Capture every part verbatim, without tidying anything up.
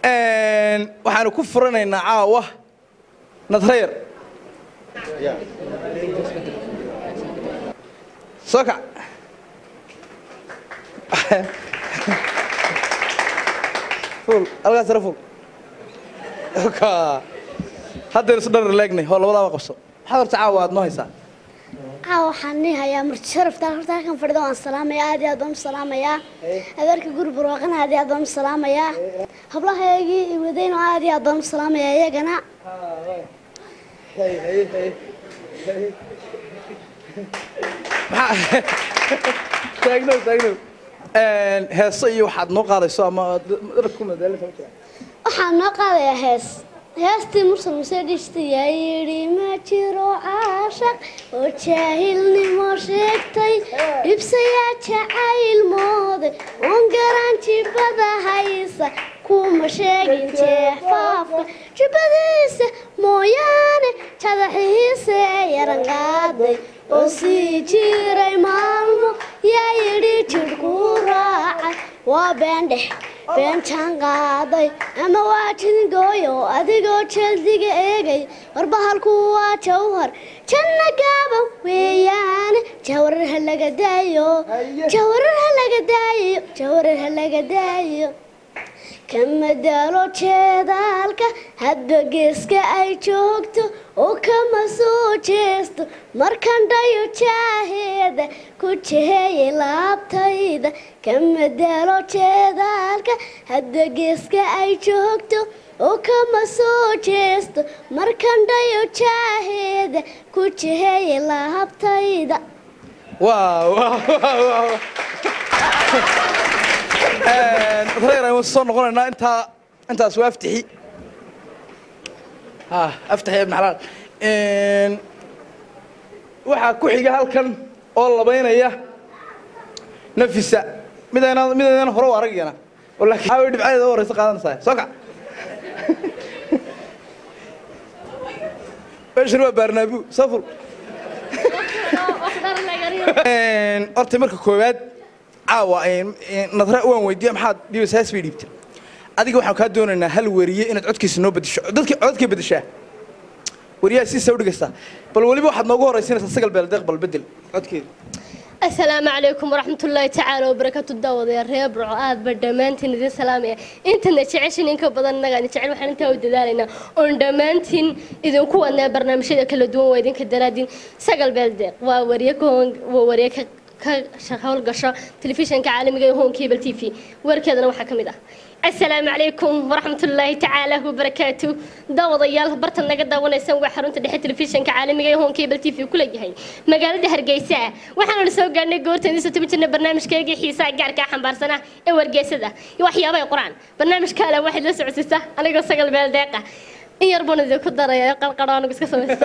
waxaanu ku furanaynaa caawa nadreer soo kac ful algaas raful ka hadda isku dhar leegnay hoo labadaba qabso waxa horta caawa aad noo haysaa caawa waxaan nihayaa marti sharafta horta kan fadhido aan salaamayaa aad iyo aad baan salaamayaa adeerka guri barwaaqana aad iyo aad baan salaamayaa hablahaygii wadayna aad iyo aad baan salaamayaa iyagana hey hey hey taagno taagno een heeso iyo waxaad noo qaadayso ama dadku madalada waxaan noo qaadayaa hees heestii mursal museedishtii yiri ma jiro caashaq oo jaahilnimo sheegtay dhibsaya jacayl moode on garan jibada haysa kuma sheegin jeefaafka jibadiisa mooyaane jadaxiisa yaran qaaday oo sii jiray maalmo yaa yidhi jidhku raacay waa beendhex beentaan qaaday ama waa jingooyo adigoo jaldiga eegay warbahalku waa jawhar janna gaaban weeyaane jawharar ha laga daayo jawharar ha laga daayo jawharar ha laga daayo kama daalo jeedaalka hadba geeska ay joogto oo kama soo jeesto markan dhayo jaaheeda ku jeeyay laabtayda kama daalo jeedaalka hadba geeska ay joogto oo kama soo jeesto markan dhayo jaaheeda ku jeeyay laabtayda waaw waaw een reer ay soo noqonayna inta intaas waa aftixi ha aftixi ibn halal een waxa ku xiga halkan oo labaynaya nafisa midayna midayna hore u aragayna walaaki ay dhibcadeeda horeysa qaadanaysaa soo kac bashir waa barnaabu safur een orti marka koowaad caawa een nadra waan weydiiyay maxaad dhibasaas bay dhibtay adiga waxaan ka doonaynaa hal wariye inaad codkiisa noo bedesho dadka codka bedeshaa wariyaha si soo dhigaysa bal waliba waxaad noogu horeysinaysaa sagal beel deeq bal bedel codkeeda السلام عليكم ورحمة الله تعالى وبركاته الدعوة يا ريب رعاد بدمانتين ذي سلامية أنت نتعيشين إنك بدن نجا نتعلم وحنا نتاو دلالنا وندمانتين إذا كنا برنامج هذا كله دوم ويدين كدرادين سجل بلدق ووريكون ووريك كشغل قشة تلفزيون كعالم جاي هون كيبل تي في وركضنا وحكم ده السلام عليكم ورحمة الله تعالى وبركاته دعوة ضيال برتنا نجد دعونا نسوي حرونت دحية تلفزيون كعالم جاي هون كيبل تي في وكل جهة مجال ده هرجيسة وحنا نسوي قرن جورت نسوي تبتنا برنامج كيجي حيسا جار كحن برسنا إور جيسة ده يوحي أبي قرآن برنامج كلا واحد لسه عسسة أنا قصة قلب الدقة إن يربون ذي كدر يا قل قرآن وقصة سمس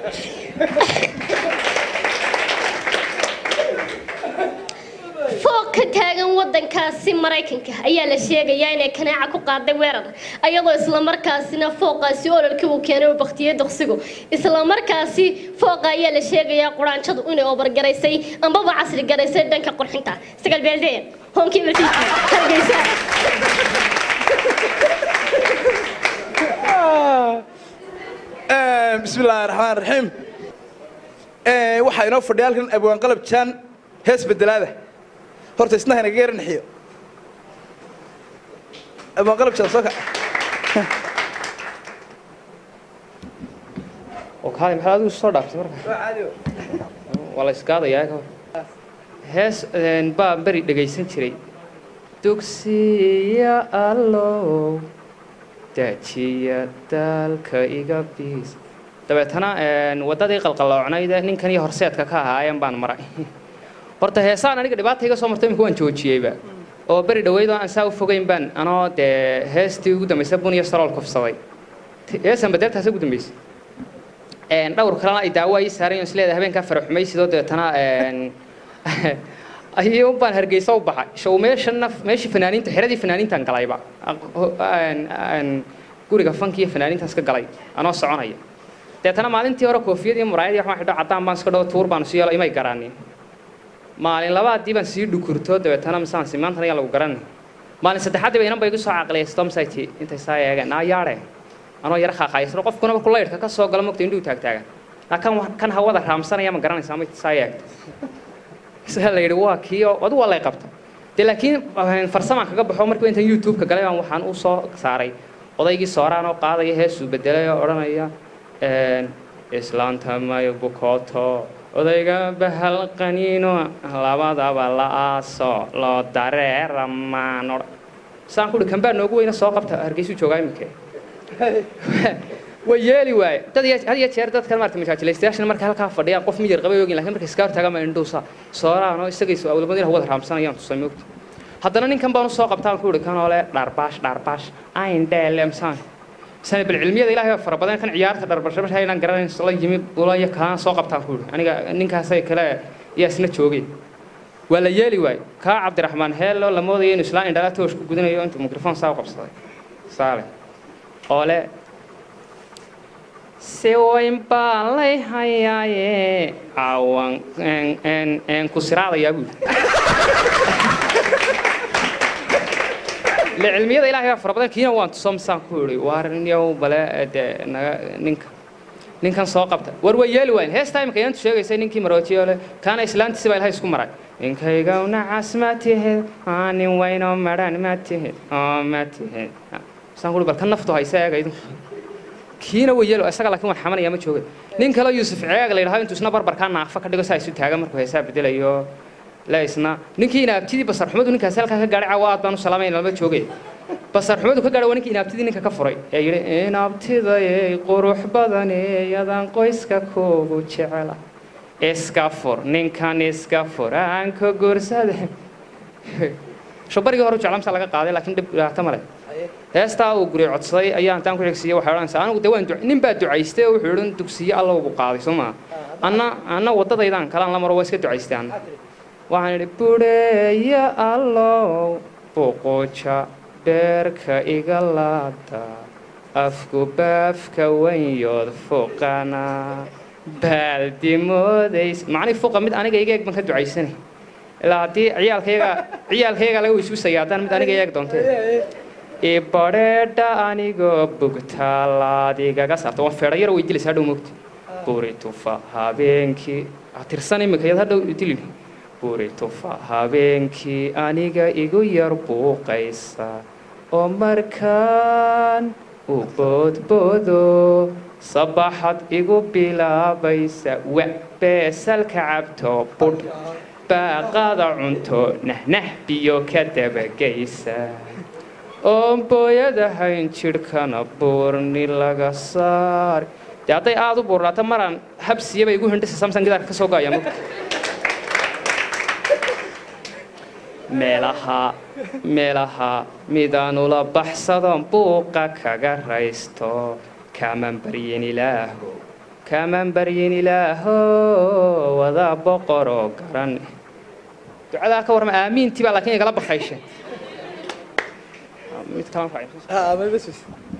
فوق تاجن ودن كاسي مرايكنك أيها الأشياء يعني كنا عكو قاعد ويرد أيضا إسلام مركزنا فوق سيول الكو كانوا بختيار دخسقو إسلام مركزي فوق أيها الأشياء يا قرآن شد أني أوبر جريسي أم بابا عصر جريسي دنك قرحنتا سجل بلدين هون كيف تيجي هرجيسة بسم الله الرحمن الرحيم waxaa inoo fadhiya halkan abwaan qalab jaan hees bedelaada horta isna hana geerin xiyo abwaan qalab jaan soo ka oo kale maxaa aad u soo dhaafay marka waa caadi wala iskaadayaa ka hees een baa bari dhageysan jiray dugsiya allow dajiya dalka iga biis dabeetana een wadadii qalqaloocnayda ninkan iyo horseedka ka ahaayeen baan maray horta heesaan aniga dhibaato iga soo martay imika waan joojiyayba oo bari dhaweyd aan saa u fogeyn baan anoo de heestii ugu dambeysay bun iyo salool kufsaday heesan badeeltaas ugu dambeysay een dhowr kalena ay daawo ay saareen isleedahay habeenka faraxumay sidoo deetana een ayuu baan hargeysa u baxay show meeshana meeshii fanaaniinta xiradii fanaaniintan galayba een guriga fankiga fanaaniintaas ka galay anoo soconaya deetana maalintii hore koofiyadii muraayadii waxaan xidho cadaan baan iska dhaw tuur baan soo yeelay imay garanin maalin labaadii baan sii dhukurto dabeetana misaan si maanta ayaa lagu garanay maalin saddexaad bay inaan bay igu soo caqliyay storm site intay saa eegeen naa yaare anoo yar xaqaysro qofkuna ku leeyrka ka soo gala mugta induu taag taagan laakiin kan hawada raamsanaya ma garanaysaa ma saa eegto sahal yiri waa kiyo wad waa lay qabta de laakiin farsama kaga baxo markii inta youtube ka galay waxaan u soo saaray odaygii sooraan oo qaadaya heesu bedelay oo oranaya een islaanta mayo bukoto odayga bahal qaniino labadaba la aaso loo dareeramaan saan ku dhigay noogu weyna soo qabta hargeysu joogaa imika way yeeli waay dad had iyo jeer dadkan marka mashaakileystayaashan marka halka fadhiyaan qof miyir qabay ogin laakiin marka iska hortaga ma indhoosa sooraan oo isagayso awlmadina wada raamsanayaan tusay moogta haddana ninkan baan soo qabtaan ku dhigay kan oo le dharbash dharbash ayn dheelemsan سنة بالعلمية إلى هي فربنا كان عيارة دربشة مش هاي نقرأ نصلي جميع ولا يكان ساق بتاعه أنا نينك هسه كلا يسنة شوقي ولا يلي واي كا عبد الرحمن هلا لما ذي نسلا إن دلته وش كودنا يوم أنت ميكروفون ساق بصلي صالح أوله سوين بالله هيا أوان إن إن إن كسرة يا أبو العلمية إلى هي فربنا كينا وانت صم سانكوري وارنيو بلا نينك نينك ساقبته وروي يلوين هاي ستايم كيان تشجع يصير نينكي مراتي ولا كان إسلام تسوي هاي سكون مرات نينك يجاونا عسمته أني وينو مران ماته آه ماته سانكوري بل كان نفطه هاي ساعة قيدو كينا ويلو أسأل لكن محمد يا متشوق نينك لا يوسف عاق ليه هاي أنتوا سنبر بركان نعفك كده سايس تهاجم مركو حساب بدل أيوه لا إسنا نكى نبتدي بس رحمة ونك هسأل كه قارع عواد بانو سلامين لما تشوقي بس رحمة وك قارع ونك نبتدي نك كفري يعني نبتدي قروح بدني يدان قيس ككوب وشعلا إسكافور نكان إسكافور عنك جرسده شو بري قارو شعلام سالك قاعدة لكن دب احتمله هستا وقري عطسي أيام تانكو يكسيه وحيران سأنا ودوان دع نبى دعيسته وحيران تكسيه الله وقاضي سما أنا أنا وطدا إذا كلام لما رويسك دعيسته أنا وعن البورية الله بقوشة بركة إغلاطة أفكو بافكا وين يدفقنا بالدي موديس معني فوق مد أنا جاي جاك بنكدو عيسني لا دي عيال كيغا عيال كيغا لو يسوي سيادان مد أنا جاي جاك دونتي إبارة أنا جو بقتلا دي جاك سافت وفرير ويجي لسادو مكت بوري توفا هابينكي أترساني مكيد هذا يتلي بوري توفا هابينكي أنيجا إيجو يربو قيسا أمركان وبود بودو صباحت إيجو بلا بيسا وبسال كعبتو بود بقاضع عنتو نحنح بيو كتب قيسا أم بويا دهين شركنا بورني لغسار جاتي آدو بورراتا مران حبسية بيجو هندسة سامسونج كده كسوقا يا مك ملها ملها ميدانو لا بحثهم بوقا كغريستو كمان برين إله كمان برين إله وذا بقرو قرن دعاء كورم آمين تبع لكن يقلب بخيشة متكلم فايف آه ما بس بس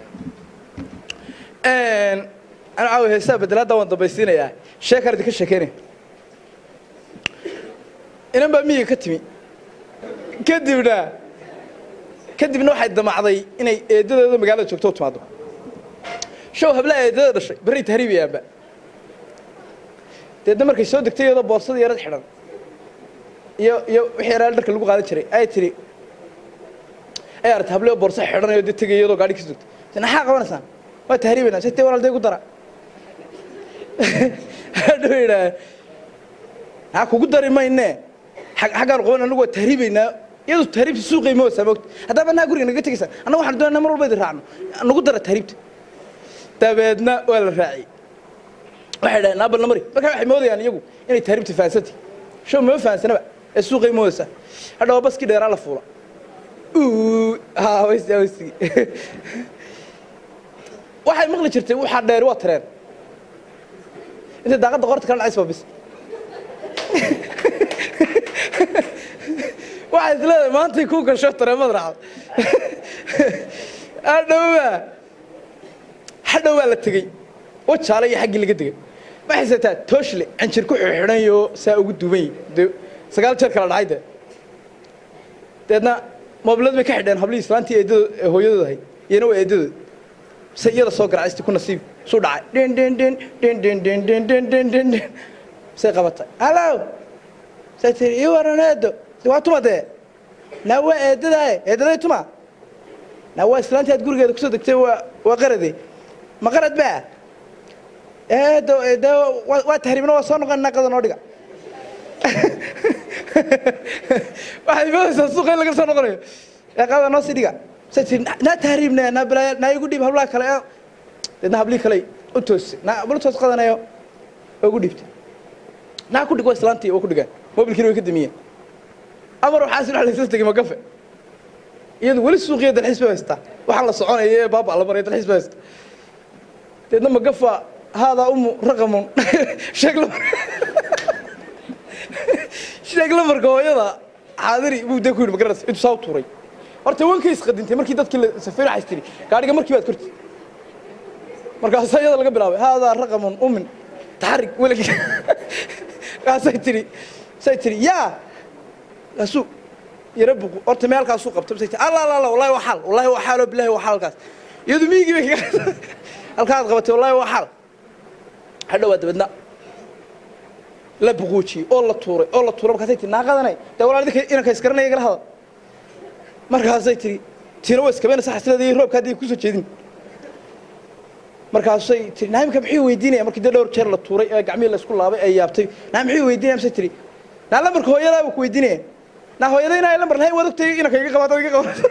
أنا أنا عاوز حساب بدل هذا وانت بيستينا يا شكر ديك الشكيني إنا بمية كتمي كدبنا كدبنا واحد دمعضي إني ده ده مقالة شكتوت ماذا شو هبلا ده ده شيء بري تهريب يا أبا ده مركز سود كتير ده بورصة يا رد حرام يو يو حيران لك اللي قاعد تشري أي تري أي أرد هبلا بورصة حرام يودي تيجي يدو قاعد يكسد أنا حاجة وانا سان ما تهريبنا ستة ولا ده قدرة هذا ها كقدر ما إنه حاجة رقونا نقول تهريبنا يدو تهريب السوق يموت سبوت هذا بنا أقول إنك تكسر أنا واحد دونا نمر البيت رعنا نقدر تهريبت تبعنا ولا راعي واحد نابل نمري ما كان واحد مودي يعني يقول إني تهريبت فاسدتي شو ما فاسنا بقى السوق يموت هذا هو بس كده يرى الفورة أوه ها ويس ويس واحد مغلي شرتي واحد داير واترين أنت داقت غورت كان عايز بس واحد ثلاثة ما أنت يكون كشطر ما أدري أنا حدا ولا تجي وش علي حق اللي قدك ما حسيتها توشلي عن شركو حرنيو ساوي دوبي سقال شركة العايدة تدنا موبلد ما كحدين هبلي إسلامتي إيدو هو يدوه ينو إيدو سيارة صقر عايز تكون نصيب صدع دين دين دين دين دين دين دين دين دين دين دين سيقبض هلو سيتري إيوه رونالدو واتو ما ده نوى إيدو ده إيدو ده توما نوى إسلامتي هتقول كده كسر دكتور وقردي ما قرد بقى إيدو إيدو وتهربنا وصلنا قلنا قدر نوديك واحد بس السوق اللي قصنا نقرأ يا قاعد ناس ديكا سيتين نا تهريبنا نا بلا نا يقول دي بحبلا كلا نا بحبلي كلا أنتوس نا بلو توس قدنا يو يقول ديبت نا كود كويس لانتي وكود جا مو بالكيلو كده مية أمر وحاسب على سلسلة ما كفى يد ولي السوق يد الحسبة بس تا وحلا صعون إيه بابا على مريض الحسبة بس تدنا ما كفى هذا أم رقم شكله شكله مركو يلا حاضري بودا كل مقرص انت صوت وري horta waan ka isqadintay markii dadkii la safar xaystiri gaariga markii baad kurti markaas ayada laga bilaabay hada raqam ummin taxrik walaki kaasay tiri saytiri ya asu yarabbu horta meelkaas soo qabtay saytiri alla alla wallahi waa xal wallahi waa xal billahi waa xalkaas iyadu miigi bay halkaad qabatay wallahi waa xal hadhow dabadna la buquuji oo la tuuray oo la tuuray markaas ay tii naaqadanay dawladda inanka iskaranay igala hada markaas ay tii tiina way iskabeen saxsiladii roobka hadii ku soo jeedin markaas ay tii naamka maxay weydiinay markii dhowr jeer la tuuray ee gacmihi la isku laabay ay yaabtay naam maxay weydiinay amsa tii na lambarka hooyada ku weydiinay na hooyadayna ay lambar lahayn wadagtay inanka iga qabato iga qabato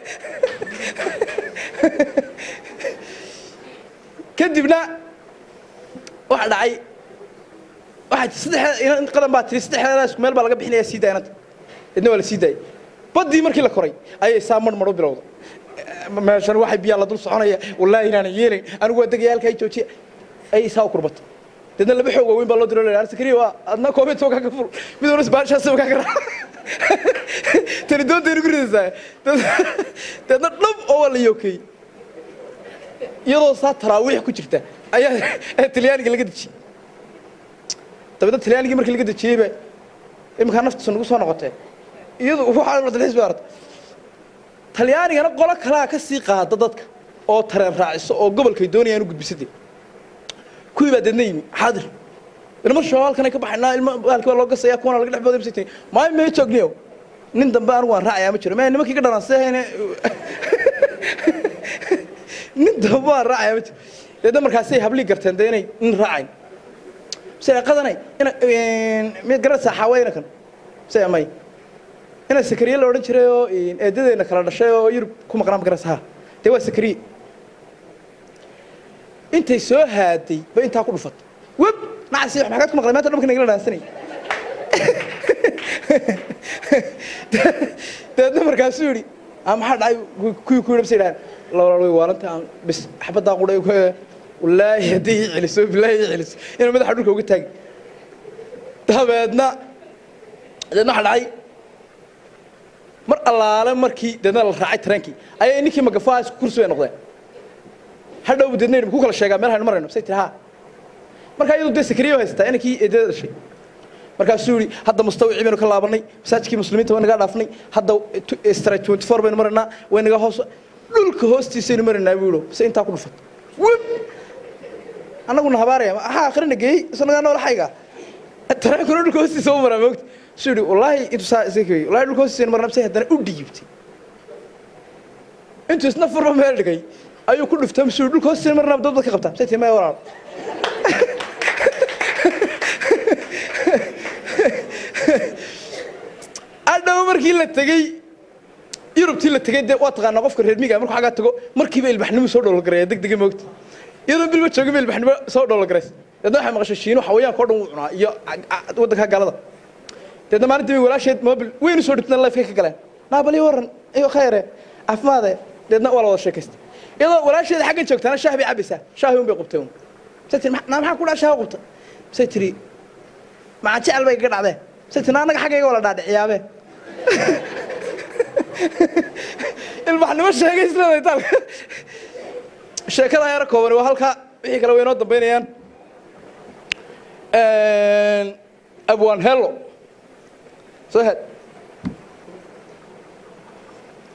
kadibna waxa dhacay واحد صدق إن قدم باتري صدق هذا مال بالغ بحنا سيدا أنا إنه ولا سيدا بدي مركي لكوري أي سامر مرو بروض ما عشان واحد بيا الله دول صحنا والله أنا يلي أنا قلت جيال كاي توشي أي ساو كربت تدنا اللي بحوجه وين بالله درول الأرض كريه وأنا كومنت فوق كفر بدون رس بارش هسه وكاكرا تريدون تريدون إزاي تدنا نب أول يوكي يلا صار تراويح كشرته أيه تليان قلقت شيء طب تليانكii markii laga dajiyay imka naftiisa nagu soo noqotay iyadu waxa la dalxiis baarad talyaanigana qolo kala ka sii qaada dadka oo tareen raaciso oo gobolkay doonayaan u gudbisadii kuwii baa dadna yimi xaadir ilmo shawaalkan ay ka baxnaa ilmo halkii loo gasay kuwana laga dhaxbooday bisitay ma ma joogniyo nin dambe aan waan raacayaa ma jiro ma nimankii ka dhalanseeyeen nin dambe waan raacayaa ma jiro dadna markaas ay habli garteen inay in raacay سيقدني أنا مية جرس حوالينا كن سيأمي أنا سكري اللي أورن شريو إدي إنك على الشيء يرب كم قرام جرسها تبغى سكري أنت سو هادي بأنت أقول فت وب نعسي حاجات كم قرامات أنا ممكن نقول لها سني ده مركز سوري أم حد عاي كوي كوي بسيران لا لا وارنت بس حبت أقول لك والله يهدي علس بالله يعلس إنه ماذا حدوك وقت هاي تابعنا لأنه حلاي مر الله على مركي دنا الرعاية ترانكي أي إنك ما قفاز كرسي نقطة هذا هو دنا بكوك الشيء مرة مرة نفسي تها مركا يدو ده سكريه هستا إنك إيه الشيء مركا سوري هذا مستوى عيبنا كلا برني ساجكي مسلمين تونا قاعد عفني هذا استراتيجي أربعة وعشرين بين مرنا وين قاعد هوس لولك هوستي سين مرنا بيقولوا سين تاكل فت أنا قلنا هبارة ها آخرنا جاي سنة أنا ولا حاجة ترى كنا نقول سوى مرة وقت سوري والله أنتوا سا زكوي والله نقول سين مرة بسه هذا أودي جبتي أنتوا سنفر ما هذا جاي أيوة كله فتهم سوري نقول سين مرة بدو بدك قبتها بسه ما يورا أنا عمر كيلا تجي يروب تيلا تجي ده وقت غنا قف كرهد ميجا مركو حاجات تجو مركبة البحنم صور ولا قرية دق دق موقت يدو بالبيت شو قبل بحنا صور ولا قرية ده إحنا مغششين وحويان كردون يا ودك هالجلده ده ما ندري ولا شيء ما بل وين صورتنا الله فيك كلام ما بلي ورن أيوة خيره عف ماذا ده ولا ولا شيء كست يلا ولا شيء حاجة شوكت أنا شاهبي عبسة شاهيهم بيقبتهم ستري ما ما حكوا لا شاه قبته ستري ما عاد شعل بيقطع ده ستري أنا حاجة ولا داد عيابه البحر مش هيك يسلم يطلع الشركة يا ركوبر وهالك هيك لو ينضب بينيان أبوان هلو صحت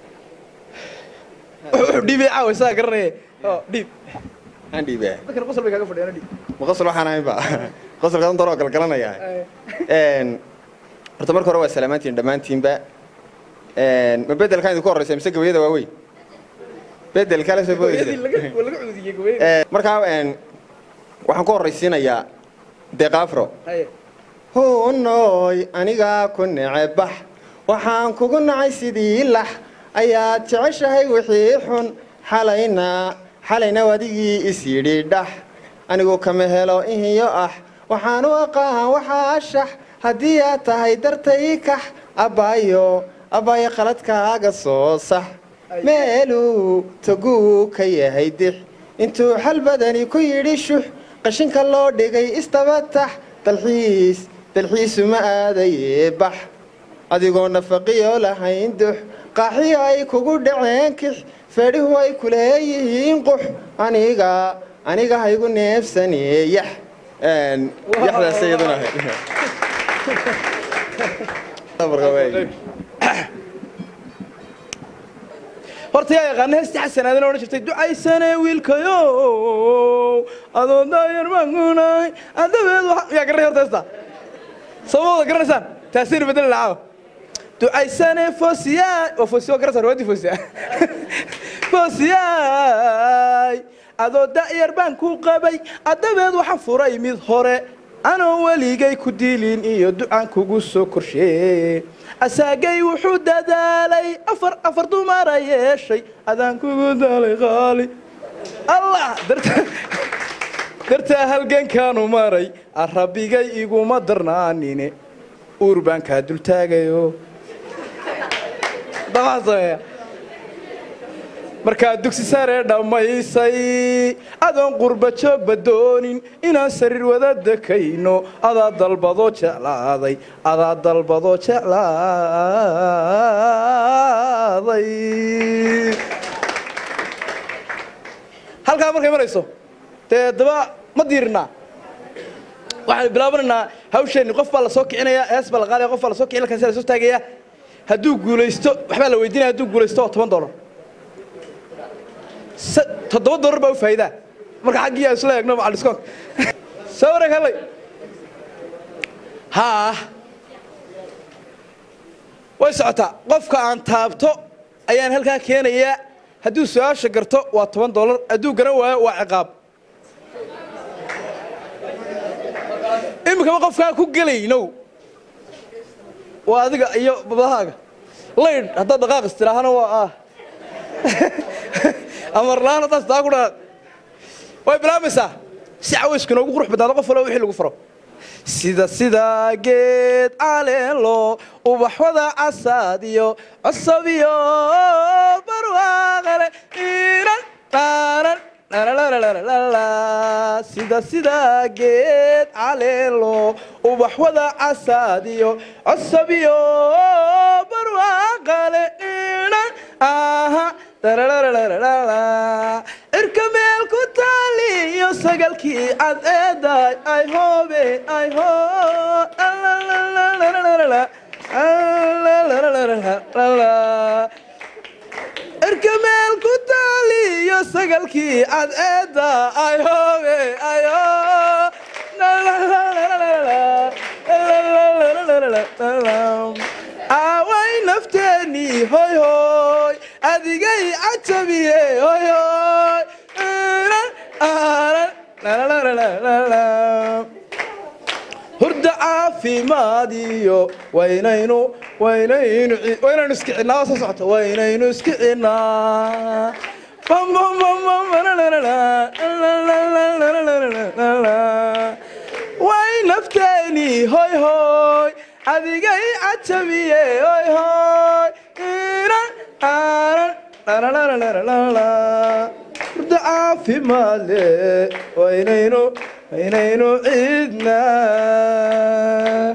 ديب عاوي ساكرني اه ديب عندي بقى لكن قصر بك قفل انا ديب مقصر waxaan ahay baa qosol kan daro kal kalanaya een horta marka hore waa salaamaantiin dhamaantiin ba een ma bedelkan idin ku horeysay mise gabayada waa weyn bedel kala soo boodayay wala cuudiyay gabay ee marka een waxaan ku horeysiinayaa deeqafro hay hoo nooy aniga ku nacebax waxaan kugu nacay sidii lax ayaad jeceshahay wixii xun xalayna xalayna wadigii isiri dhax anigu kama helo iyo ah waxaan u aqaan waxa shax hadii aad tahay dartay kax abayo abayo qaladkaaga soo sax meelu tagu ka yahay dix intuu xal badani ku yiri shux qashinka loo dhigay istabatax dalxiis dalxiis ma aadaye bax adigoo nafaqiyo lahayn dux qaaxiyo ay kugu dhaceen kix fadhihu ay kuleeyihiin qux aniga aniga haygu neefsaneeyax een yaxda sayiduna tabarqaway horta yaa yaqaan heesti xasanaadna oo jirtay ducaysane wiilkayo adoo daayar maangunay adabeed waxa yaa garay horta heesta sababta garanaysan taasir bedel laaw ducaysane fosiya oo fosiyo garasar wadi fosiya fosiya adoo daayar baan ku qabay adabeed waxa furay mid hore anoo waligay ku diilin iyo ducaan kugu soo korshay asaagay wuxuu dadaalay afar afar dumar yeeshay adaan kugu dalay qaali allah darta darta halgankaanu maray arabigay iguma darnaanine urbaan ka dul taagayo damaasaya marka dugsi sare dhamaysay adoon qurba joog badoonin inaan sariir wada dakayno adaa dalbado jeclaaday adaa dalbado jeclaaday halkaa markay marayso dee daba ma diirnaa waxaan bilaabanaynaa hawsheenni qof baa la soo kicinayaa hees baa la qaadaya qof baa la soo kicin halkaasi la soo taagaya hadduu guulaysto waxbaa la weydiinaya hadduu guulaysto waa toban dollar toddoba dollar baa u faa'iidaa marka xaggii aan isla eegno macal diskoonka soo wareeg hallay haa way socotaa qofka aan taabto ayaan halkaa keenayaa hadduu su-aasha garto waa toban dollar hadduu garan waayo waa ciqaab iminkaba qofkaa ku gelaynow waa adiga iyo babahaaga laydh haddaad dhaqaaq istiraahana waa ah amar laan haddaas taa ku dhaqaaq way bilaabaysaa si cawayska inoogu qurux badnaado qof walba wixii lagu faro sida sida geed caleelo ubaxwada casaad iyo cosab iyo barwaaqale iran qaaran sida sida geed caleelo ubaxwada casaad iyo cosab iyo barwaaqale iran aha irka meel ku taali iyo sagalkii cad eeday ay hoobe ay hoo irka meel ku taali iyo sagalkii cad eeda ay hoobe ay hoo away nafteeni hoy hoy adigay ajabiye hoy hoy hurda caafimaadiyo waynaynu waynaynu waynaynu iskicinaa soo socota waynaynu iskicinaa way nafteeni hoy hoy adigay ajabiye hoy hoy hurda caafimaadle waynaynu waynaynu ciidnaa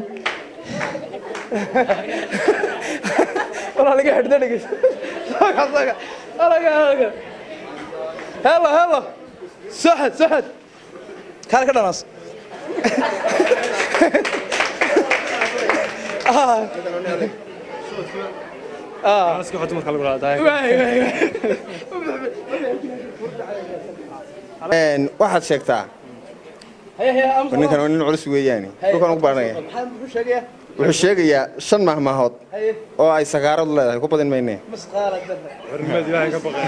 walaaliga xidhda dhegeysa saga saga alaga alaga helo helo soxad soxad kaale ka dhanaas اه اسكو حط marka lagu raadaay واي واي een waxaad sheegtaa هيا هيا امس ninkan waa nin culus weeyaan dhulkan ugu baranaya maxaa muxuu sheegayaa wuxuu sheegayaa shan mahmahood هيا oo ay sagaarad leedahay ku badin maynee مسخره دره hormad ilaahay ka baqay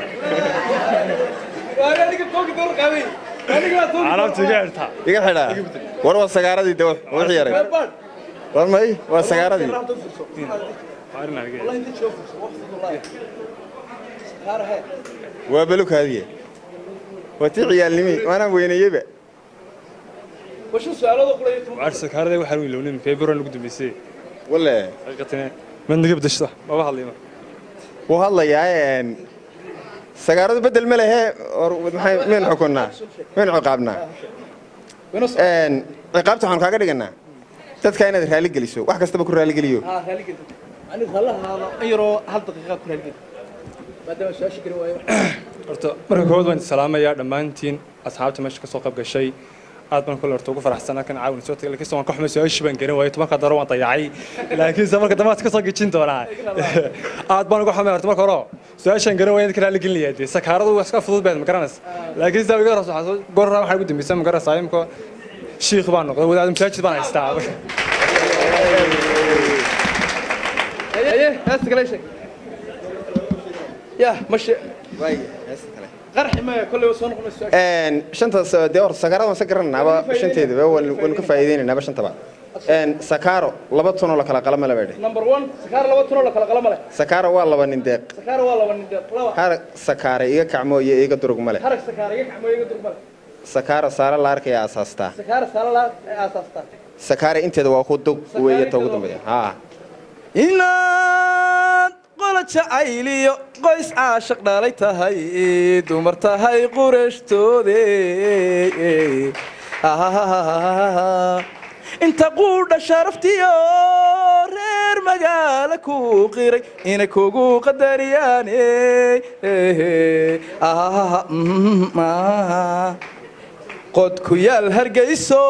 وانا ديك توك دور قوي انا ما توك alaabta iga xirta iga xidhaa war waa sagaaradii de wax yaray war may waa sagaaradii waarna iga والله انت تشوف وقت والله سخاره هي waa balukaadiye waa tii ciyaalnimi waana weynayeba وش السؤال هذا قليل waarsa kaarday waxa uu ilownin February lagu dambeysay walla xaqiiqatan man naga badashada ma ba hadlayma wuu hadlayaa een sagaaradu bedel ma lehe or maxay meen xukunaa meen ciqaabnaa een ciqaabta waxaan kaaga dhiganaa dadka inaad raali geliso wax kastaba ku raali geliyo ها رالي قلت انا والله هذا ايرو هل دقيقه كل هالقد بعد ما سؤال شكرا وايد horta marka kood waan salaamayaa dhamaantiin asxaabta meesha ka soo qayb gashay aad baan kula horta ugu faraxsanaa kan caawin soo tagay laakiin waan ka xumay soo shiban garan waayo tobanka daro waan dayacay laakiin safarka damaad ka soo gijin doonaa aad baan ugu xumay horta marka hore su'aashan garan waayo kala ligin leeyahay sakaaradu waa iska fudud baad ma garanaysa laakiin sababta gaar ah gorra waxa ugu dambeysay ma garanaysa imko sheekh baan noqday wadaad masaajid baan haystaa ايه هسه كل شيء يا مش way heesta kale قرح ما كل وصون خمس سؤال een shantaas de hor sagaarada waan sagaranaba shanteedaba waan ka faa'iideynaa shantaba een sakaaro laba ton oo la kala qalama la beeday نمبر واحد سكار لو تنو لك قلم له sakaaro waa laba nin deeq سكار والله من لو har sakaare iga kacmo iyo iga durug male حرك سكار يك عمو يقدر بل sakaaro saara la arkaya asaasta سكار سالا اساستا sakaare inteeda waa ku dug weeye ta ugu dambeeya ha inaad qola jacayliyo qoys caashiq dhalay tahay dumar tahay qurashtoode inta quudha sharaftiyo reer magaala ku qiray inay kugu qadariyaan qod ku yaal hargeyso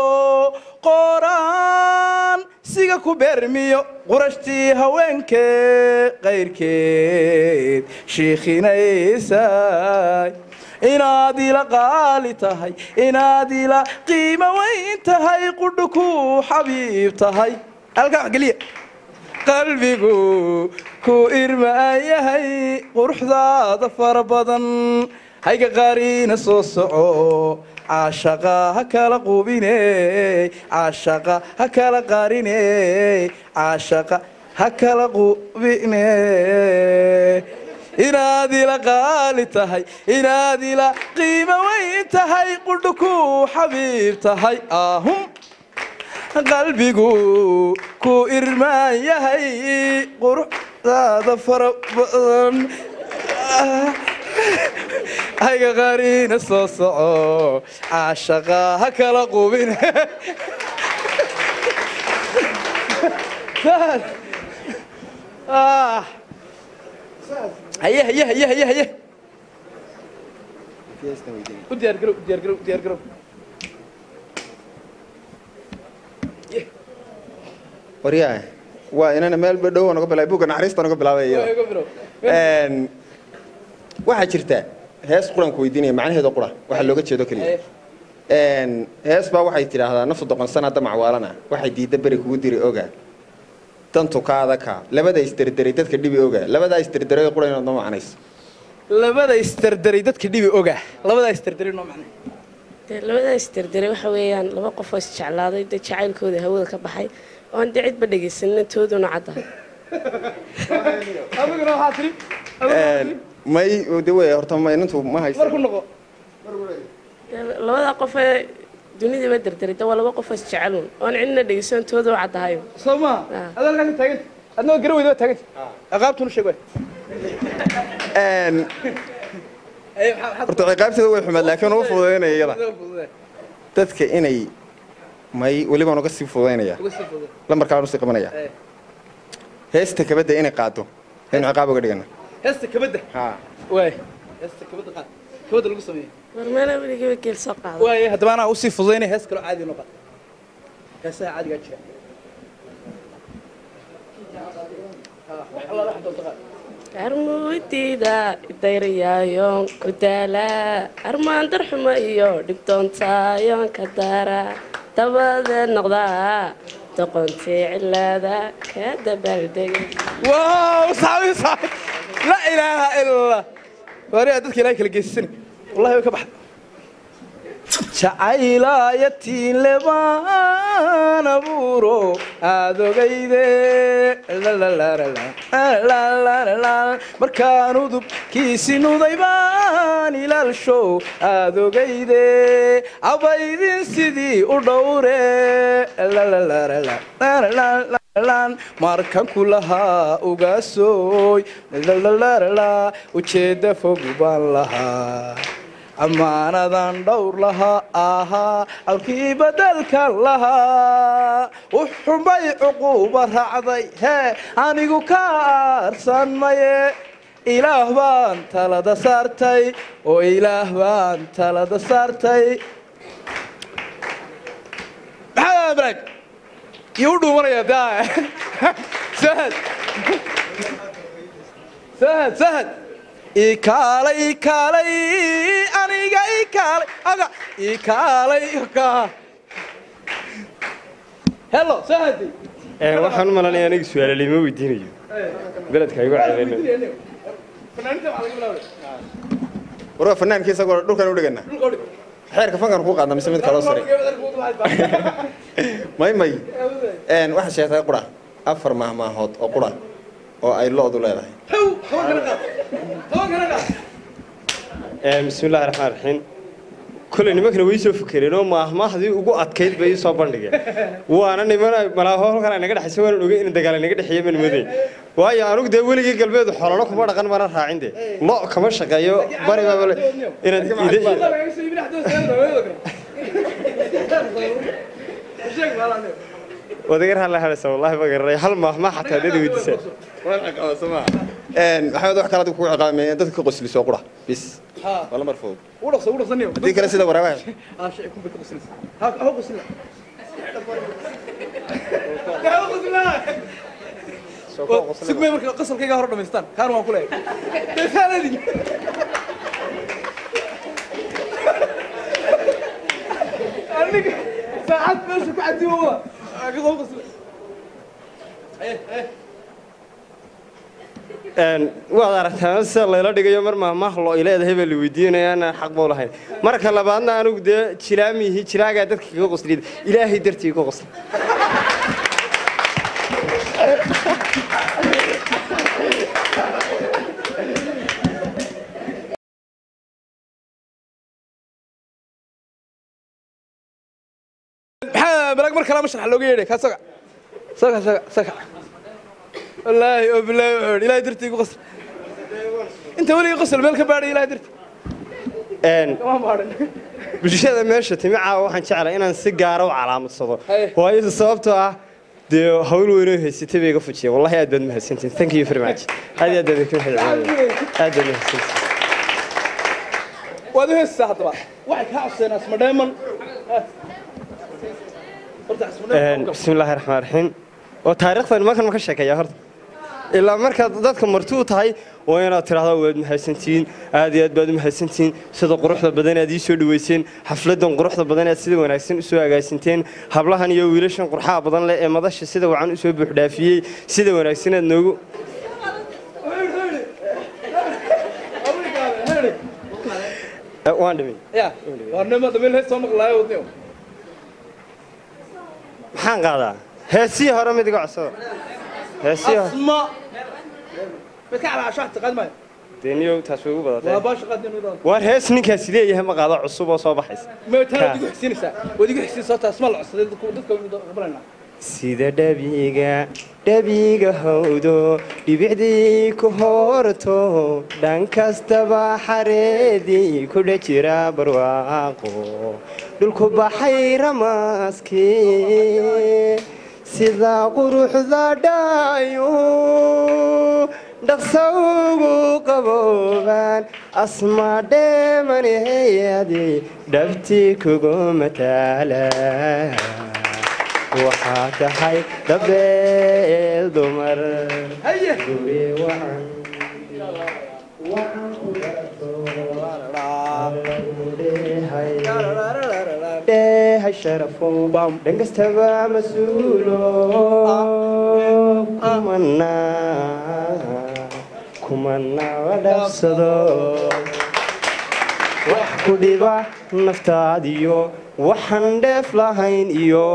qoraan siga ku beermiyo qurashtii haweenkee qayrkeed shiikhinaysay inaad ila qaali tahay inaad ila qiimo weyn tahay qudhu ku xabiib tahay halkaa wax geliya qalbigu ku irmaan yahay quruxdaada fara badan hayga qaariina soo soco caashaqa ha kala qubine caashaqa ha kala qaarine caashaqa ha kala qubine inaad ila qaali tahay inaad ila qiimo weyn tahay qudhu ku xabiib tahay ahum qalbigu ku irmaan yahay quruxdaada fara badan hayga qaariina soo soco caashaqa ha kala qubine haye haye haye haye haye u diyaar garow u diyaar garow u diyaar garow waryaa waa inana meel dhow naga bilaabay buuga naxariista naga bilaabay iyada een waxa jirta hees quraanku weydiinaya macnaheedu qura waxa looga jeedo kaliya een hees baa waxay tiraahdaa naftu doqon sanada macwaalana waxay diiday bari kugu diri oga tantu kaada ka labada istirdiray dadka dhibi oga labada istirdiray quraan noo macnays labada istirdiray dadka dhibi oga labada istirdiray noo macnay labada istirdiray waxa weeyaan laba qof oo isjeclaaday dad jacaylkooda hawada ka baxay oo aan dicid ba dhageysan tooduna cadda abaguna waxa tiri een may daway horta ma inantu ma haysto marku noqo labada qof ee dunida ma dirdiray waa laba qof oo isjecloon oo aan cidna dhageysan tooduna caddahay soma adalka taagan adnoo garaweydo taagan aqaabtuna sheeg way een horta ciqaabteeda way xumaad laakiin uu fududeynaya iyada dadka inay may waliba naga sii fududeynaya lambarka aan u sii qabanaya heesta kabada inay qaado in ciqaab uga dhigana heesta kabada ha way heesta kabada qaad kabada lagu sameeyo warmeena weligeed geel soo qaado way hadaba ana u sii fududeynay hees kale caadi noqon heesaha caadiga jira armuudida dayrayaayoon ku daalaa armaan darxuma iyo dhibtoontaayoon ka daara dabadeed noqdaa doqontii cilaada ka dabaaldega واو صعب صعب لا إله إلا الله وريا dadka ilaahay kala geesan wallahi way ka baxday jacaylayatiin leebaan abuuro aadogayde la la la la la la markaan udubkiisi nuday baan ilaalsho aadogayde abaydin sidii u dhowre la la la la la markan kulahaa ugaasooy la la la la ujeeda fog baan lahaa amaanadan dhowr lahaa ahaa alkii badalkan lahaa uxumbay cuquuba raacday hee anigu ka aarsan maye ilaah baan talada saartay oo ilaah baan talada saartay maxaa brag يو دومريا دا سهل سهل سهل إيكالي إيكالي أنيجا إيكالي أجا إيكالي إيكا هلا سهل waxaan u malanayaa aniga su'aalo lima weydiinayo beledka igu ceebayna fanaanada waxa laga bilaabay warwa fanaankiisa goor dhulkan u dhigana xeerka fankan ku qaadna mise mid kale oo sare may may een waxa sheegtay qura afar mahmaahood oo qura oo ay loodu leedahay ee bismillaahir rahmaanir rahiim kulli nimankana way soo fikreen oo mahmaahdii ugu adkayd bay soo bandhigeen waana nimana malaaho halkan naga dhaxayso waan ogeey in dagaal naga dhaxiyay man maday waayo anugu de weligii galbeed xolano kuma dhaqan mana raacinde lo kama shaqeeyo bari baa inaad ودغير هلا هلا والله بقري هل ما ما حتى دد ويدسه وين عقاب سما ان waxaad wax kala ku ciqaameen dadka qosli soo qura bis wala marfuud ورقص ورقص نيو دي kala sida waraabaha اه شيء يكون بتقصني ها هو قصنا ها قصنا سيب مركه قصل كيغا هور دميستان كان waan kulay deesanadi aniga saacad meesha ku cadii waa aqoon qosla eh eh een waad aragtaa sida leela dhigayo mar ma ma loo ileedahay baa la weydiinayaan xaq buu lahayn marka labaadna anigu de jilaamihi jilaaga dadka ka qoslid ilaahay dartii ku qosl بلاك مركلا مشرح لوغ ييري كا سغا سغا سغا سغا والله وبالله الى درتي قصر انت ولي قصر ميل كباري الى درتي ان كما بارن bulshada meesha timica waxaan jeclahay inaan si gaar ah u calaamadsado waayo sababtoo ah de hawl weyn oo haysatay bay iga fujiyay wallahi aad baad mahadsantiin thank you very much aad aad aad ku xidhay aad baad mahadsantiin wada heesta hadaba waxay ka codsanaa isma dheeman بسم الله الرحمن الرحيم وتاريخنا ما كان ما كشكايا هرت إلا مركز dadka martuu tahay waa inaad tiraahdo waad mahadsantiin aad iyo aad baad mahadsantiin sida quruxda badan aad ii soo dhaweyseen xafladan quruxda badan aad sida wanaagsan u soo agaasinteen hablahan iyo wiilashan qurxaha badan leh ee madasha sida wacan u soo buux dhaafiyay sida wanaagsan aad noogu waan dhimay ya warnimo dameel heesto maqlaayo wadniyo maxaan qaadaa heesii hore mid iga codsada heesii asma midka ala shaxta qadmay deeniyo taas ugu badatay waa baash qadin u war hees ninkaas leeyahay ma qaado cusub oo soo baxaysa ma taa digu xisiinaysa wadigu xisiinaysa taas ma la codsaday dadku dadka qabalana sida dhabiga dhabiga hawdo dhibicdii ku horto dhan kastaba xareedii ku dhajira barwaaqo dhulku baxay ramaaskii sida quruxda dhaayo dhaqsawgu qabooban asma dheemanayadi dhabti kugu mataala waxaa tahay dabeel dumar haye guri wacan waxaan ku garto dheehay sharafo dhankastaba mas-uulo kumana kumana wadhaafsado wax ku dhiba naftaadiyo waxaan dheef lahayn iyo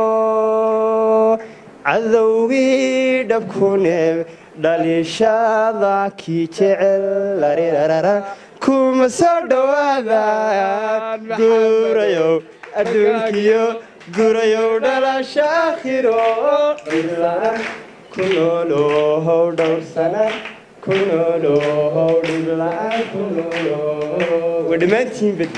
cadowgii dhabkuneeb dhaliishada kii jecel kuma soo dhawaadaan guurayow adduunkiyo gurayow dhalasha akhiro dhiblaan ku noolohow dhowr sana ku noolohow dhiblaan ku noolohow waa dhammaantiin badi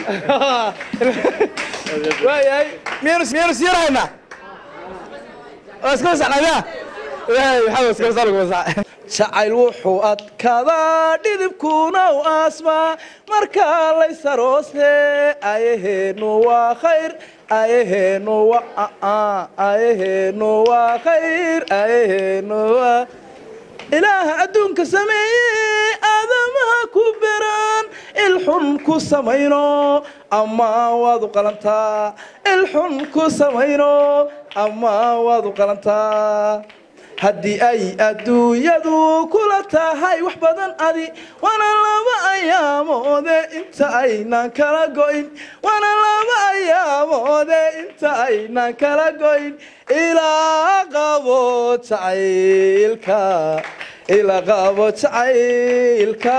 waayahay miyaynu miyaynu sii rahaynaa waa iska masaxnaydaa waayahay maxaa iska masaxnaydaa jacayl wuxuu adkaadaa dhidibkuna u aasmaa marka laysaroose ayaheenu waa khayr ayaheenu waa ayaheenu waa khayr ayaheenu waa ilaaha adduunka sameeyey aadamaha ku beraan ilxun ku samayno ama waad u qalantaa ilxun ku samayno ama waad u qalantaa haddii ay adduunyadu kula tahay wax badan adi waana laba ayaamoode inta aynan kala go'in waana laba ayaamoode inta aynan kala go'in ilaa qabo jacaylka ilaa qabo jacaylka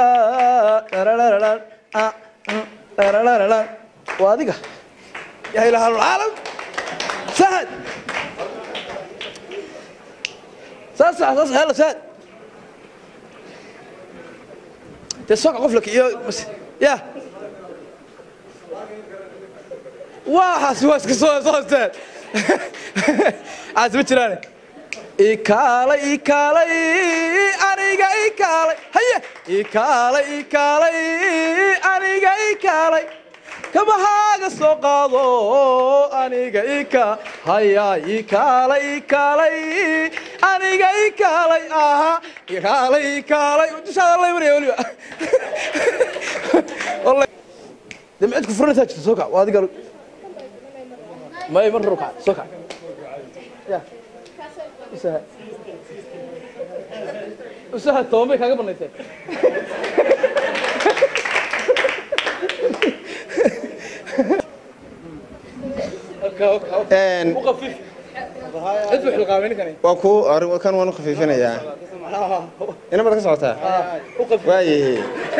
waa adiga yaa ilaaha alcaalam sahad صح صح صح هلا ساد تسوق قفلك يا بس يا واحد سواس كسوس صوت ساد عازم تراني إيكالي إيكالي أريجا إيكالي هيا إيكالي إيكالي أريجا إيكالي كما هاجا سوقاضو أنيجا إيكا هيا إيكالي إيكالي أنيجا إيكالي آها إيكالي إيكالي وش هذا الله يوري ولي والله دم عندك فرنة تاج سوكا وهذا قالوا ما يمر ركعة سوكا يا وسه وسه تومي كذا بنيته وخفيف ادفع القاوين كان وكو كان وانا خفيفينيا انا ما كسوتا واي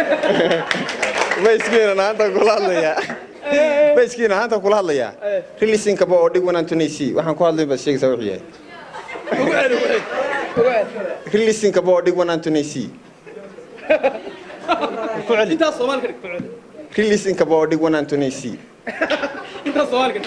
ويسكين انا انت كل هادليا ويسكين انت كل هادليا ريليسين كبا او دغ ونان تونيسي waxaan ku hadlay bas sheegay wuxuu yahay ugu celi ugu celi releasing kaba oo dhig ونان تونيسي ku celi inta Soomaal ka dhig ku celi releasing kaba oo dhig ونان تونيسي inta Soomaal ka dhig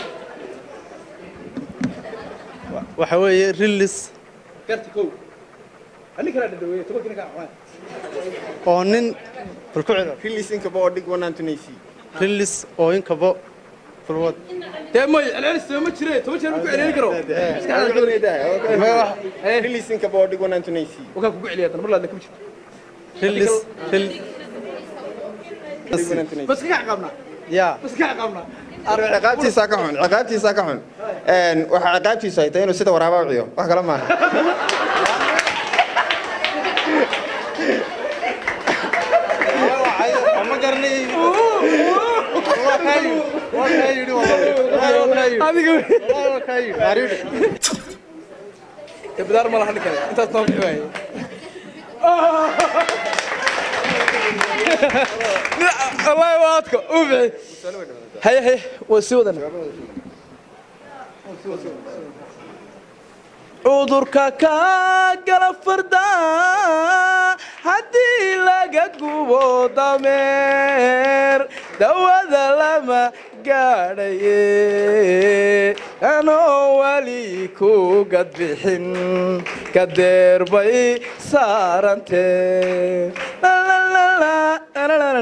waxa weeye release garti kow ani kala dhaweeyay tobanka ka aqoon oo nin bal ku celi releasing kaba oo dhig ونان تونيسي release oo in kaba fulwad teemoy celcelis ma jireen toban jeer ku celin karo iska hada doonaydaa releasing kaba oo dhig ونان تونيسي waxa ku celiyaa tan mar la ku jirto release bas ka aqabna ya bas ka aqabna عقابتيسا كحون عقابتيسا كحون ان waxa عقابتيسا ay tahay inuu sida waraaba u ciyo wax kala ma aha ma garnay wallahi wallahi yiri wallahi adiga wallahi ariid tabdar ma lahan kale inta soo bixay الله يواتك وبعي هيا هيا وسودنا عذرك كاغل فردا حدي لقى قبو ضمير دوذ لما قاري أنا ولي كو قد بحن كدير بي سارنتي لا لا لا لا لا لا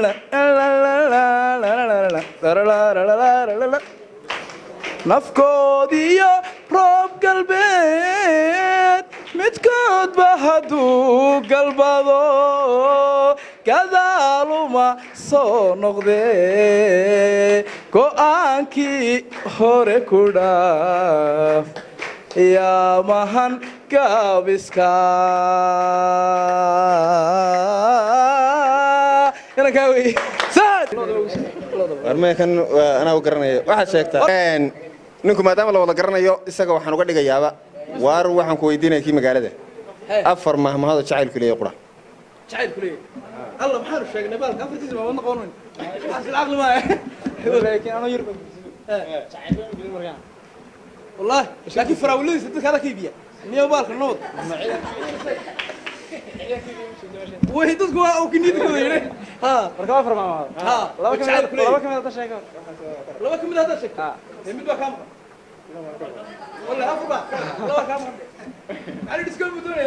لا لا لا لا نفكوديو روب galbeed midkoodba hadduu galbado gadaaluma soo noqdee go'aankii hore ku dhaaf yaa mahan gaabiska inankaa wey warmeekan anaa u garanayo waxaad sheegtaa ninku maadaama la wada garanayo isaga waxaan uga dhigayaaba waar waxaan ku weydiinaya kii magaalada afar mahmahado jacaylku leeyahay qura jacaylku leeyahay alla maxaanu sheegnay baalka afartiisa ma wadna qoonweyn xasil caqli maayo laakiin anoo yar والله لكن فراولين صدق هذا كيبيا نيو بالك نوض وهي تقول او كني تقول ها marka afar ma ها laba kamid laba kamid hada sheeko laba kamid hada sheeko ها mid waa kam wala afar ba laba kam ali disco mudone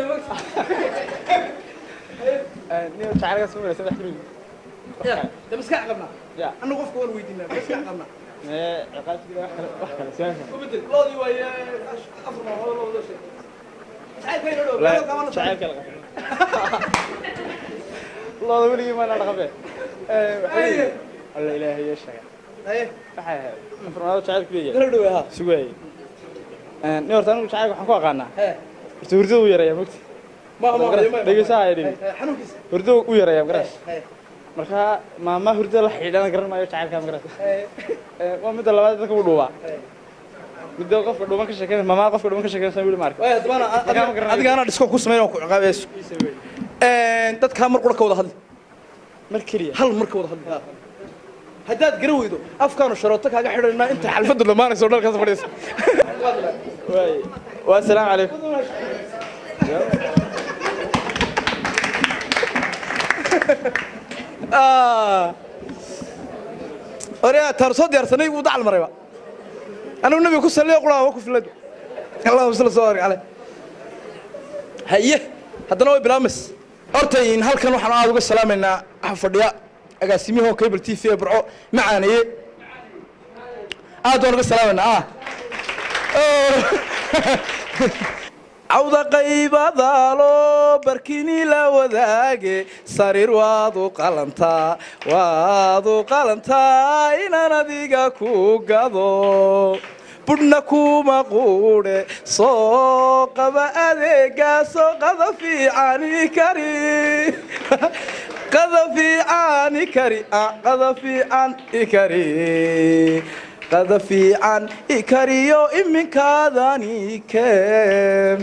niyo taariga soo saddex kilo ya da maska qabna ya anu qofka waan weydiinaa maska qabna ee aqaad kida wax kale wax kale siyaan وبدل لودي ويا افر ما هو لودي شيء تعال كاين لو لا تعال كلا الله ولي ما انا قبه ايه الله الهي يا شيخ ايه waxa farmaado تعال kaliya kala dhaw ha sugay een ni horta anigu jacayl waxaan ku aqaanaa he hurdo u yareeyaa mugti ma ma dhageysaa ay dhigay xanuunkiisa hurdo u yareeyaa garas he marka maama hurdo la xidhan garan maayo jacaylka garas ee waa mid labaad dadka u dhuuba mid qofka dhuuban ka sheekeen maama qofka dhuuban ka sheekeen wili marka way dabana adiga ana dhisko ku sameeyo ku qabeeso een dadka mar qura ka wada hadli mar kaliya hal mar ka wada hadli haddaad garan weydo afkaanu sharooto kaaga xidhanaa inta xalfadu dhamaanayso dhalkaas fadhiiso way wa salaamu calaykum ah ore tarso diyaarsanay uu dacal marayba anu nabi ku salliyo qulaa ku filad Allahu sallallahu alayhi haye hadana way bilaamis hortayn halkan waxaan aad uga salaameynaa fadhiya agaasimiho cable T V burco macaaniye aad uga salaameynaa ah عوضة قيبة ضالو بركيني لا وذاقي صرير واضو قلنتا واضو قلنتا إنا نديقا كوقاضو بدنا كوما قولي سوق بأذيقا سوق في عاني كري قذ في عاني كري قذ في عاني كري قذ في عن إكريو إمن كذاني كم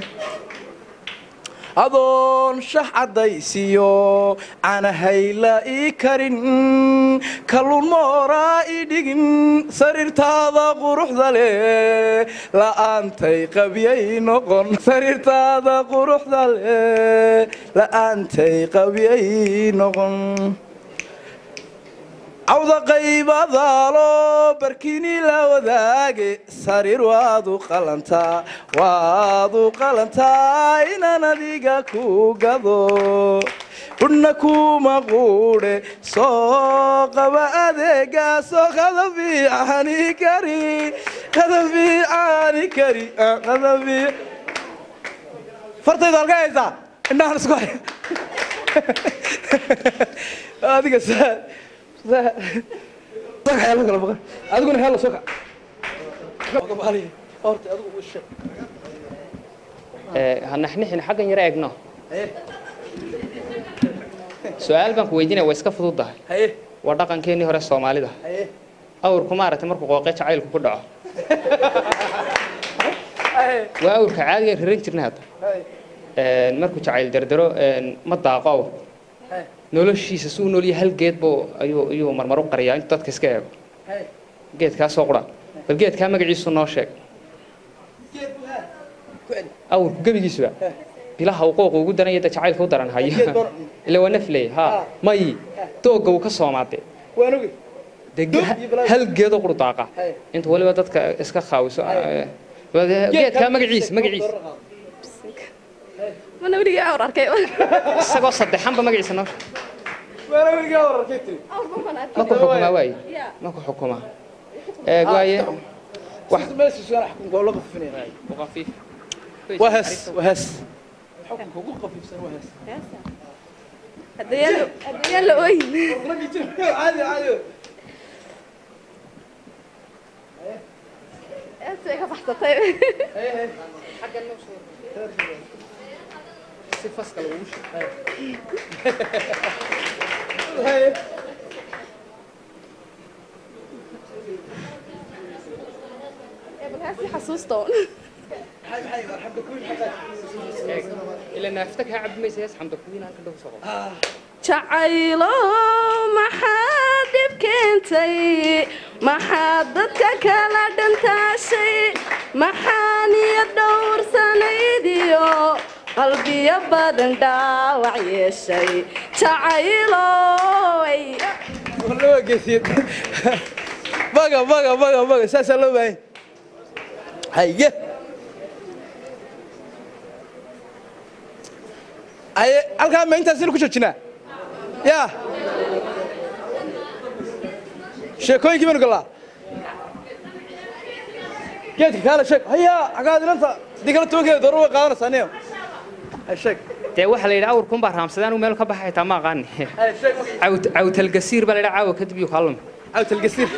أظن شح عديسيو أنا هيلا إكرين كلون مورا إدين سرير تاذا قروح ذلي لا أنتي قبيي نقن سرير تاذا قروح ذلي لا أنتي قبيي نقن عوضة قيبة ضالو بركيني لا وذاقي سرير واضو قلنتا واضو قلنتا إنا نديقا كوقاضو بدنا كوما قولي سوق بأذيقا سوق هذا في عاني كري هذا في عاني كري هذا في فرطي دولك إيسا إنها نسكوي هذه قصة صح يا لك لبقى أقول هلا سوكا أقول عليه أورت أقول وش هنحن حاجة يراجعنا سؤال بنك ويدينا ويسكف ضده هيه ودقن كيني هرا الصومالي ده هيه أور كمارة تمركو قوقي تعيل كبدعة وأور كعادي رينترن هذا مركو تعيل دردرو مضاقو noloshiisa suu nool yahay hal geed boo ayuu ayuu marmar u qariyaa inta dadka iska eego geedkaas soo qura bal geedka magaciisu noo sheeg awr gabigiisuba bilaha uu qooq ugu daran yahay jacaylka u daran hayo ila waa naflay ha may tooga uu ka soomaade waanugi hal geed oo qurdaaqa inta waliba dadka iska khaawiso geedka magaciisa magaciisa أنا ولي أور أركي. سقوا صدحان بمجلس النور. أنا ولي أور أركي. ما كو حكومة واي. ما كو حكومة. إيه واي. واحد بس شو راح يكون قول لك فيني هاي. وقفيف. وهس وهس حكم حقوق خفيف وهس هذا يلا هذا يلا وي عادي عادي انت يا فحصه طيب ايه حق النوصور سيفاسك الوش هاي هاسي حسوستون حي حي مرحبا كوين حقك إلا نافتك عبد ميسيس حمد كوين أنا كده صغار jacaylo maxaad dhib keentay maxaad dadka kala dhantaashay maxaan iyo dhowrsanaydiyo qalbiyo badan dhaawac yeeshay jacaylo والله قسيت بقى بقى بقى بقى ساسا لو باي هيا اي halka ma inta sir ku joojina ya sheekooyinkii baan galaa geedka kala sheeg haya agaad inta digala toogay door way qaadanaysaa hay sheeg dee waxa la yidhi awrkun baa raamsadaan uu meel ka baxay taa ma aqaan hay sheeg cawd cawtal gasiir baa la yidhi caawa kadib iyo kaalum cawtal gasiir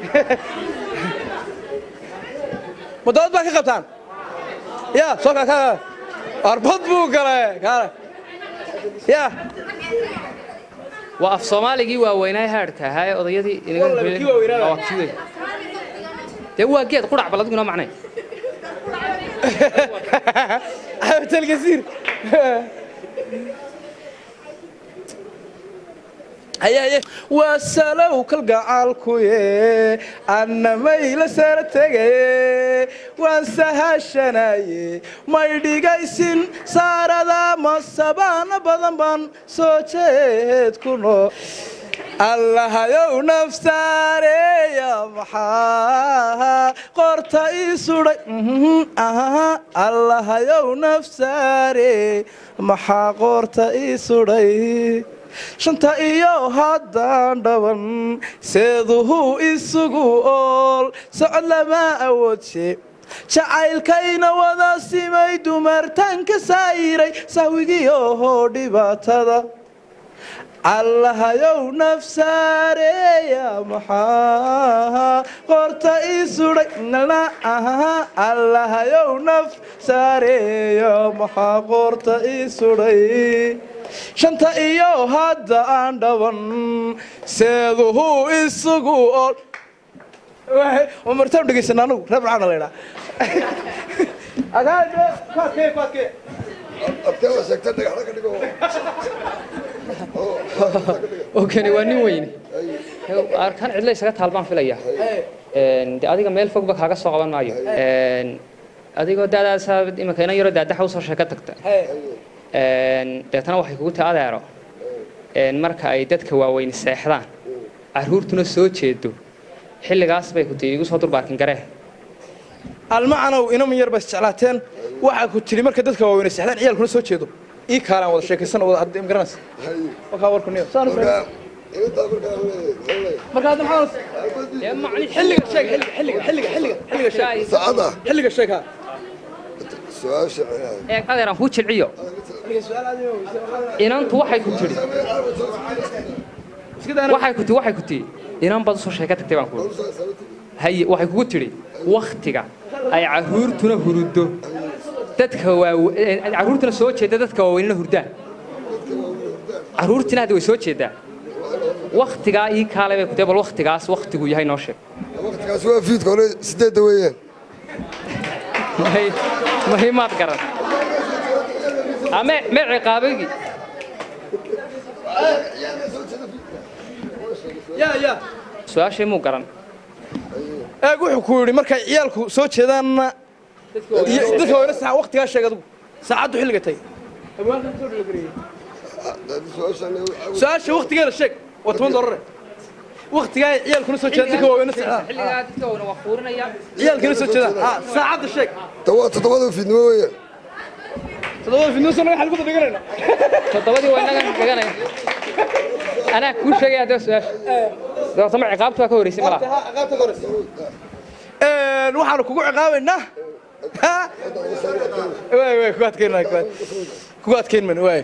مدود باكي قبطان يا سوكا كا اربط بو كلا كلا يا وأف صومالي waa weynay haarka hay odayadii inaga waa kiway dee waa geed qurac baladguna macnay عوتل كثير هيا هيا وسلو كالقعالكو أنا ميل سرتغي وانسهاشناي مايدي غايسين ساردا مصابان بدن بان سوچيد كنو الله يو نفساري يا محا قرطا إيسوري الله يو نفساري محا قرطا إيسوري shanta iyo haddaan dhaban seeduhu isugu ool socod lama awoodshe jacaylkayna wada simay dumartanka saayiray sahwigiyoho dhibaatada allahayow nafsaareeya maxaa qorta ii sudhay allahayow nafsaareeya maxaa qorta ii sudhay shanta iyo hadda aan dhaban seeduhu isugu ool martaan dhegeysanaa anagu reer barcana la yidhaa agaade kwaadkee kwaadkee abtee waa sheegta dhagaxda ka dhigo oo kani waa nin weyne arkaan cidla isaga taalbaan filaya de adiga meel fogba kaaga soo qaban maayo adigoo daadaasa imika inan yaro daadaxa usoo sheeka tagta deetana waxay kugu tahay adeero marka ay dadka waaweyn seexdaan caruurtuna soo jeedo xilligaas bay ku tii igu soo durbaarkin garee almacanow inama yar bas jeclaateen waxa ku tiri marka dadka waaweyn seexdaan ciyaalkuna soo jeedo ii kaalaan wada sheekaysan wada hadda imgaranaysa wakaa warku niyo saan marka hadda maxaa macni xilliga sheeg xilliga xilliga xilliga xilliga sheeg saacada xilliga sheeg ha su-aasha ee adeeran ku jilciyo inantu waxay ku tiri waxay ku tiri waxay ku tiri inan bad soo sheeka tagtay baan ku hay waxay kugu tiri waqtiga ay caruurtuna hurudo dadka waa caruurtuna soo jeeda dadka waaweynna hurdaan caruurtina hadda way soo jeedaa waqtigaa ii kaale bay ku tahay bal waqtigaas waqtigu yahay noo sheeg waqtigaas waa fiidka hore sideedda weeyaan muhiimaad garan ama ma ciqaabigi ya ya su'aashay muu garan eeg wuxuu ku yidhi markay ciyaalku soo jeedaanna dadka wayna saa waqtigaa sheeg adigu saacaddu xilliga tay su-aasha waqtigeeda sheeg waa toban dollar waqtigaa ciyaalkuna soo jeeda dadka waaweyna seexdaan xilligaa dadka waaweyna waa fuurinaya ciyaalkuna soo jeedaan saacadda sheeg tawaa toddobada fiidnimo weeyaan toddobada fiidnimo soo naga xal ku daganayna toddobadii waa inaga daganaya anaa kuu sheegaya hadda su-aasha doorta ma ciqaabtu waa ka horeysay malaha waxaanu kugu ciqaabaynaa واي واي كوات كين كوات كوات كين من واي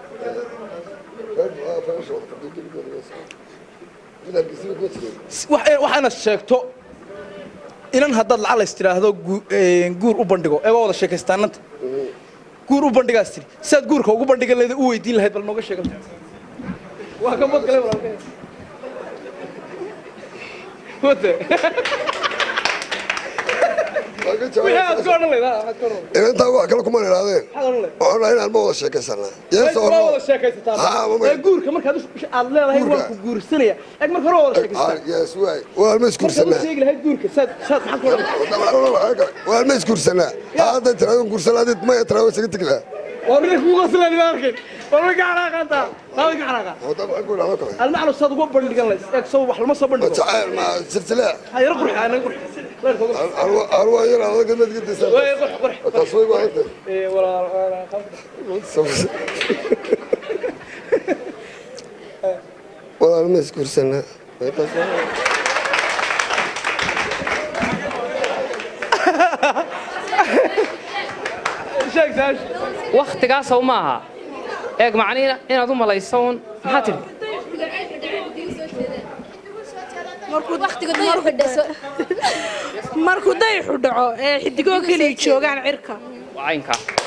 waxaana sheegto inan haddaad lacag la istiraahdo guur u bandhigo ee wada sheekaystaananta guur u bandhigaas tiri sidaad guurka ugu bandhigan leeda u weydiin lahayd bal nooga sheega waa ka mad galay walaalkay wada inantaa wax kale kuma idhaahdeen waxaan dhahay inaan ma wada sheekaysanaa guurka markaad aad leedahay waan ku guursanaya eeg marka hore wada sheekaysanaa waa ma isguursanaa sheegi lahayd guurka saad saad maxaa ku waa ma isguursanaa hadda tiraado guursanaa ma tiraado isaga tagi lahaa waa mid kugu qoslaan ma arkay waa mid gacan qaata waa mid gacan qaata wada waxaan ku idhaahdo kale almacno saad ugu bandhigan lahayd eeg soo wax lama soo bandhigo jacayl ma silsilaa hayr qurx aan qurx أروى يلا هذا قد ما تقدر تسافر. وين قرح قرح. تصوير واحد. إيه ولا ولا ولا المسكور سنة. شاك ساش. وقت قاس أو معها. إيه معنيه إن أظن الله يسون حاتم. markuu dayaxu dhaco ee xidigoo kaliya joogaan cirka وعينك